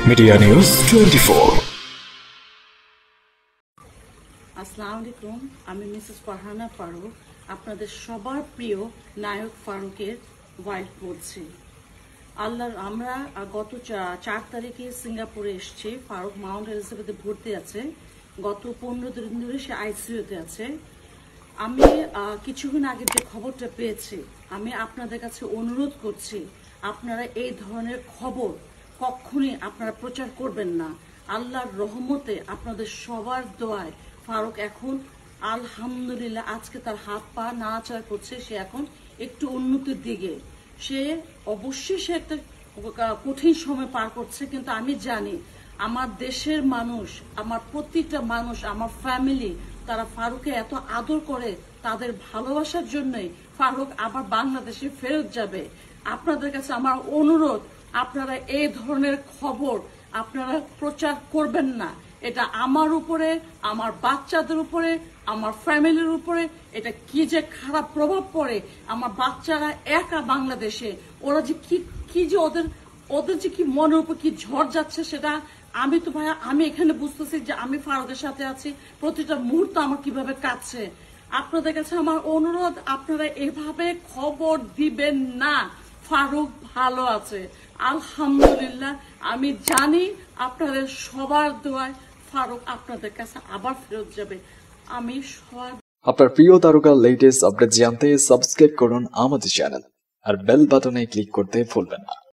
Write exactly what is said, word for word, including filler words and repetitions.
Media news twenty four. আসসালামু আলাইকুম, আমি মিসেস ফারহানা ফারুক, আপনাদের সবার প্রিয় নায়ক ফারুকের ওয়াইফ বলছি। আল্লাহর আমরা গত চার তারিখে সিঙ্গাপুরে এসেছি। ফারুক মাউন্ট এলিজাবেথে ভর্তি আছে, গত পনেরো দিন ধরে সে আইসিইউতে আছে। আমি কিছুক্ষণ আগে যে খবরটা পেয়েছি, আমি আপনাদের কাছে অনুরোধ করছি, আপনারা এই ধরনের খবর কখনই আপনারা প্রচার করবেন না। আল্লাহর রহমতে আপনাদের সবার দোয়ায় ফারুক এখন আলহামদুলিল্লাহ আজকে তার হাত পা নাড়াচাড়া করছে, সে এখন একটু উন্নতির দিকে। সে অবশ্যই সে একটা কঠিন সময় পার করছে, কিন্তু আমি জানি আমার দেশের মানুষ, আমার প্রতিটা মানুষ, আমার ফ্যামিলি, তারা ফারুককে এত আদর করে, তাদের ভালোবাসার জন্যই ফারুক আবার বাংলাদেশে ফেরত যাবে। আপনাদের কাছে আমার অনুরোধ, আপনারা এই ধরনের খবর আপনারা প্রচার করবেন না। এটা আমার উপরে, আমার বাচ্চাদের উপরে, আমার ফ্যামিলির উপরে এটা কি যে খারাপ প্রভাব পড়ে। আমার বাচ্চারা একা বাংলাদেশে, ওরা যে কি কি যে ওদের ওদের যে কি মনের উপর কি ঝড় যাচ্ছে, সেটা আমি তো ভাইয়া আমি এখানে বুঝতেছি যে আমি ফারুকের সাথে আছি, প্রতিটা মুহূর্ত আমার কিভাবে কাটছে। আপনাদের কাছে আমার অনুরোধ, আপনারা এভাবে খবর দিবেন না। ফারুক ভালো আছে আলহামদুলিল্লাহ। আমি জানি আপনাদের সবার দোয়ায় ফারুক আপনাদের কাছে আবার ফেরত যাবে। আমি সবার আপনার প্রিয় তারকার লেটেস্ট আপডেট জানতে সাবস্ক্রাইব করুন আমাদের চ্যানেল আর বেল বাটনে ক্লিক করতে ভুলবেন না।